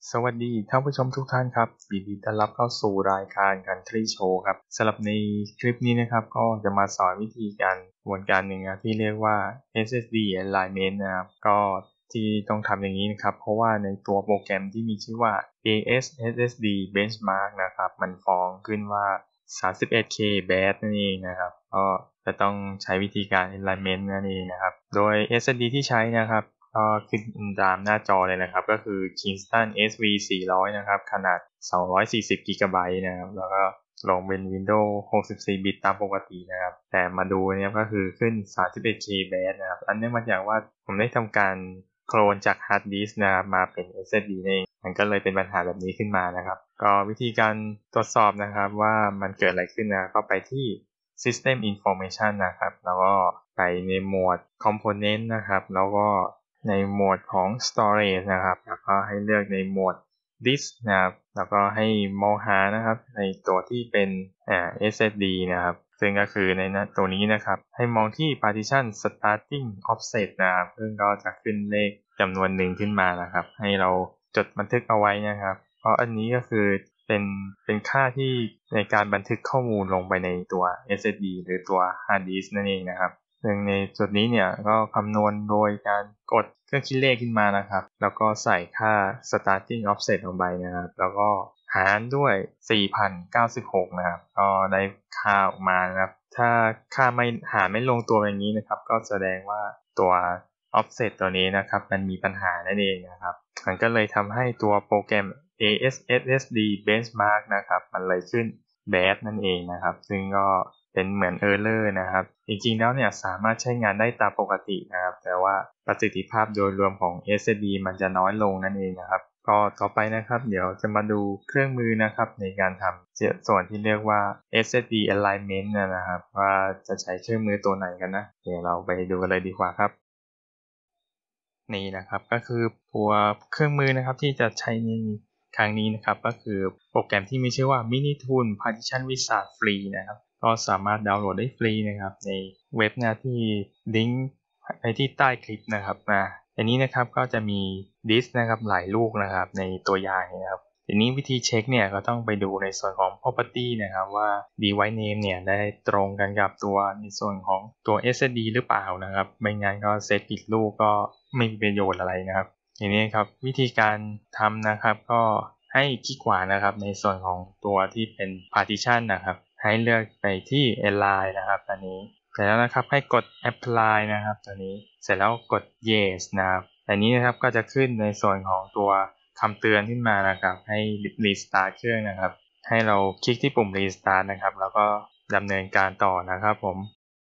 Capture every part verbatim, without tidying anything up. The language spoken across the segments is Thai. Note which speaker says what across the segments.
Speaker 1: สวัสดีท่านผู้ชมทุกท่านครับยินดีต้อนรับเข้าสู่รายการ Country Show ครับสำหรับในคลิปนี้นะครับก็จะมาสอนวิธีการกระบวนการหนึ่งนะที่เรียกว่า เอส เอส ดี Alignment นะครับก็ที่ต้องทำอย่างนี้นะครับเพราะว่าในตัวโปรแกรมที่มีชื่อว่า เอ เอส เอส เอส ดี Benchmark นะครับมันฟ้องขึ้นว่า สามสิบเอ็ดเค bad นั่นเองนะครับก็จะต้องใช้วิธีการ Alignment นั่นเองนะครับโดย เอส เอส ดี ที่ใช้นะครับก็ขึ้นตามหน้าจอเลยนะครับก็คือ Kingston เอส วี สี่ร้อยนะครับขนาดสองร้อยสี่สิบกิกะไบต์นะครับแล้วก็ลงเป็น Windows หกสิบสี่ บิตตามปกตินะครับแต่มาดูเนี่ยก็คือขึ้น สามสิบเอ็ดเค bad นะครับอันนี้มาจากว่าผมได้ทำการโคลนจากฮาร์ดดิสก์นะครับมาเป็น เอส เอส ดี นั่นเองมันก็เลยเป็นปัญหาแบบนี้ขึ้นมานะครับก็วิธีการตรวจสอบนะครับว่ามันเกิดอะไรขึ้นนะก็ไปที่ System Information นะครับแล้วก็ไปในหมวด Component นะครับแล้วก็ในหมวดของ Storage นะครับแล้วก็ให้เลือกในหมวด Disk นะครับแล้วก็ให้มองหานะครับในตัวที่เป็นอ่า เอส เอส ดี นะครับซึ่งก็คือในนั้นตัวนี้นะครับให้มองที่ Partition Starting Offset นะครับซึ่งก็จะขึ้นเลขจำนวนหนึ่งขึ้นมานะครับให้เราจดบันทึกเอาไว้นะครับเพราะอันนี้ก็คือเป็นเป็นค่าที่ในการบันทึกข้อมูลลงไปในตัว เอส เอส ดี หรือตัว Hard Disk นั่นเองนะครับซึ่งในจุดนี้เนี่ยก็คำนวณโดยการกดเครื่องคิดเลขขึ้นมานะครับแล้วก็ใส่ค่า starting offset ลงไปนะครับแล้วก็หารด้วย สี่พันเก้าสิบหก นะครับก็ได้ค่าออกมานะครับถ้าค่าไม่หารไม่ลงตัวอย่างนี้นะครับก็แสดงว่าตัว offset ตัวนี้นะครับมันมีปัญหานั่นเองนะครับมันก็เลยทำให้ตัวโปรแกรม เอ เอส เอส ดี Benchmark นะครับมันเลยขึ้น bad นั่นเองนะครับซึ่งก็เป็นเหมือน error นะครับจริงๆแล้วเนี่ยสามารถใช้งานได้ตามปกตินะครับแต่ว่าประสิทธิภาพโดยรวมของ เอส เอส ดี มันจะน้อยลงนั่นเองนะครับก็ต่อไปนะครับเดี๋ยวจะมาดูเครื่องมือนะครับในการทำส่วนที่เรียกว่า เอส เอส ดี Alignment นะครับว่าจะใช้เครื่องมือตัวไหนกันนะเดี๋ยวเราไปดูกันเลยดีกว่าครับนี่นะครับก็คือตัวเครื่องมือนะครับที่จะใช้ในครั้งนี้นะครับก็คือโปรแกรมที่มีชื่อว่า Minitool Partition Wizard ฟรีนะครับก็สามารถดาวน์โหลดได้ฟรีนะครับในเว็บหน้าที่ลิงก์ไปที่ใต้คลิปนะครับนะอันนี้นะครับก็จะมีดิสก์นะครับหลายลูกนะครับในตัวอย่างนะครับทีนี้วิธีเช็คเนี่ยก็ต้องไปดูในส่วนของ property นะครับว่า device name เนี่ยได้ตรงกันกับตัวในส่วนของตัว เอส เอส ดี หรือเปล่านะครับไม่งั้นก็เซตผิดลูกก็ไม่มีประโยชน์อะไรนะครับทีนี้ครับวิธีการทำนะครับก็ให้คลิกขวานะครับในส่วนของตัวที่เป็น partition นะครับให้เลือกไปที่ align นะครับอันนี้เสร็จแล้วนะครับให้กด apply นะครับตัวนี้เสร็จแล้วกด yes นะครับอันนี้นะครับก็จะขึ้นในส่วนของตัวคำเตือนขึ้นมานะครับให้ restart เครื่องนะครับให้เราคลิกที่ปุ่ม restart นะครับแล้วก็ดำเนินการต่อนะครับผม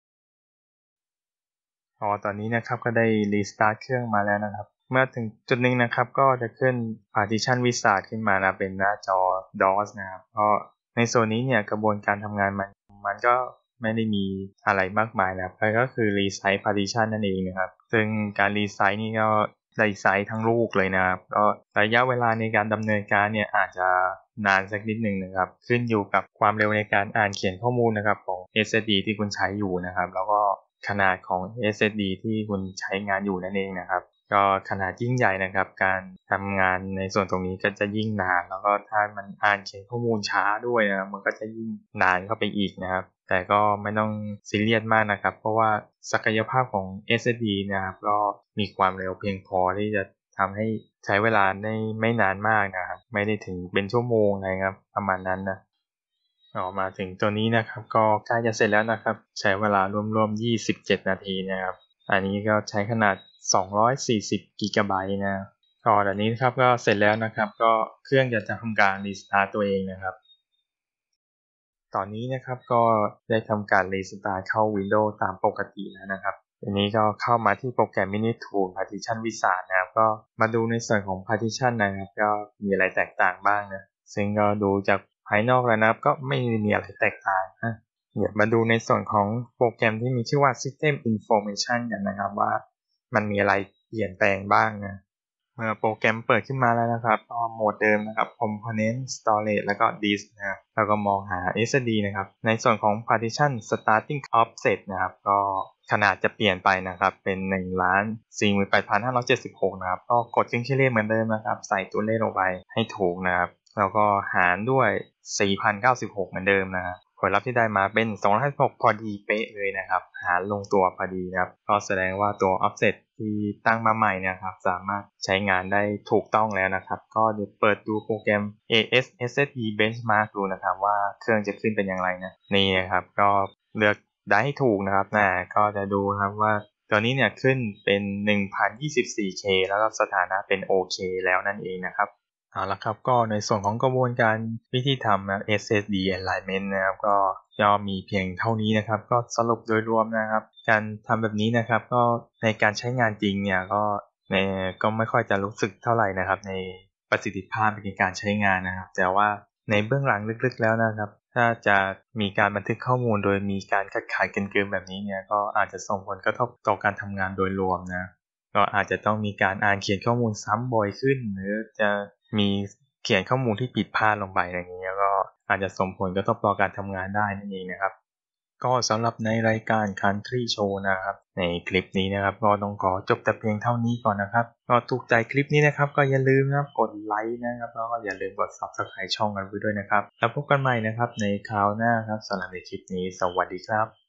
Speaker 1: อ๋อตอนนี้นะครับก็ได้ restart เครื่องมาแล้วนะครับเมื่อถึงจุดหนึ่งนะครับก็จะขึ้น partition wizard ขึ้นมานะเป็นหน้าจอ ดอส นะครับก็ในโซนนี้เนี่ยกระบวนการทำงานมันมันก็ไม่ได้มีอะไรมากมายนะครับก็คือ resize partition นั่นเองนะครับซึ่งการ resize นี่ก็ resize ทั้งลูกเลยนะครับก็ระยะเวลาในการดำเนินการเนี่ยอาจจะนานสักนิดหนึ่งนะครับขึ้นอยู่กับความเร็วในการอ่านเขียนข้อมูลนะครับของ เอส เอส ดี ที่คุณใช้อยู่นะครับแล้วก็ขนาดของ เอส เอส ดี ที่คุณใช้งานอยู่นั่นเองนะครับก็ขนาดยิ่งใหญ่นะครับการทำงานในส่วนตรงนี้ก็จะยิ่งนานแล้วก็ถ้ามันอ่านเขียนข้อมูลช้าด้วยนะมันก็จะยิ่งนานเข้าไปอีกนะครับแต่ก็ไม่ต้องซีเรียสมากนะครับเพราะว่าศักยภาพของ เอส เอส ดี นะครับก็มีความเร็วเพียงพอที่จะทำให้ใช้เวลาได้ไม่นานมากนะครับไม่ได้ถึงเป็นชั่วโมงนะครับประมาณนั้นนะออกมาถึงตัวนี้นะครับก็ใกล้จะเสร็จแล้วนะครับใช้เวลารวมๆยี่สิบเจ็ดนาทีนะครับอันนี้ก็ใช้ขนาดสองร้อยสี่สิบกิกะไบต์นะก็ตอนนี้นะครับก็เสร็จแล้วนะครับก็เครื่องจะทำการรีสตาร์ตตัวเองนะครับตอนนี้นะครับก็ได้ทำการรีสตาร์ทเข้า Windows ตามปกติแล้วนะครับทีนี้ก็เข้ามาที่โปรแกรม Minitool Partition Wizard นะครับก็มาดูในส่วนของ Partition นะครับก็มีอะไรแตกต่างบ้างนะซึ่งก็ดูจากภายนอกแล้วนะครับก็ไม่มีอะไรแตกต่างนะเดี๋ยวมาดูในส่วนของโปรแกรมที่มีชื่อว่า System Information กันนะครับว่ามันมีอะไรเปลี่ยนแปลงบ้างนะเมื่อโปรแกรมเปิดขึ้นมาแล้วนะครับก็โหมดเดิมนะครับ Component Storage แล้วก็ Disk นะครับแล้วก็มองหา เอส เอส ดี นะครับในส่วนของ Partition Starting Offset นะครับก็ขนาดจะเปลี่ยนไปนะครับเป็นหนึ่งล้าน สี่หมื่นแปดพันห้าร้อยเจ็ดสิบหก นะครับก็กดเครื่องคิดเลขเหมือนเดิมนะครับใส่ตัวเลขลงไปให้ถูกนะครับแล้วก็หารด้วย สี่พันเก้าสิบหก เหมือนเดิมนะครับผลลัพธ์ที่ได้มาเป็นสองร้อยห้าสิบหกพอดีเป๊ะเลยนะครับหารลงตัวพอดีนะครับก็แสดงว่าตัว offset ที่ตั้งมาใหม่เนี่ยครับสามารถใช้งานได้ถูกต้องแล้วนะครับก็เดี๋ยวเปิดดูโปรแกรม เอ เอส เอส เอส ดี Benchmark ดูนะครับว่าเครื่องจะขึ้นเป็นอย่างไรนะนี่นะครับก็เลือกได้ให้ถูกนะครับนะก็จะดูครับว่าตัวนี้เนี่ยขึ้นเป็น หนึ่งพันยี่สิบสี่เค แล้วก็สถานะเป็นโอเคแล้วนั่นเองนะครับเอาละครับก็ในส่วนของกระบวนการวิธีทำนะ เอส เอส ดี Alignment นะครับก็ย่อมีเพียงเท่านี้นะครับก็สรุปโดยรวมนะครับการทำแบบนี้นะครับก็ในการใช้งานจริงเนี่ยก็ในก็ไม่ค่อยจะรู้สึกเท่าไหร่นะครับในประสิทธิภาพในการใช้งานนะครับแต่ว่าในเบื้องหลังลึกๆแล้วนะครับถ้าจะมีการบันทึกข้อมูลโดยมีการขัดขายกันเกินแบบนี้เนี่ยก็อาจจะส่งผลกระทบต่อการทำงานโดยรวมนะก็อาจจะต้องมีการอ่านเขียนข้อมูลซ้ำบ่อยขึ้นหรือจะมีเขียนข้อมูลที่ผิดพลาดลงไปอย่างนี้ก็อาจจะส่งผลกระทบต่อการทำงานได้นั่นเองนะครับก็สำหรับในรายการ Country Show นะครับในคลิปนี้นะครับก็ต้องขอจบแต่เพียงเท่านี้ก่อนนะครับก็ถูกใจคลิปนี้นะครับก็อย่าลืมนะครับกดไลค์นะครับแล้วก็อย่าลืมกด Subscribe ช่องกันไว้ด้วยนะครับแล้วพบกันใหม่นะครับในคราวหน้าครับสำหรับในคลิปนี้สวัสดีครับ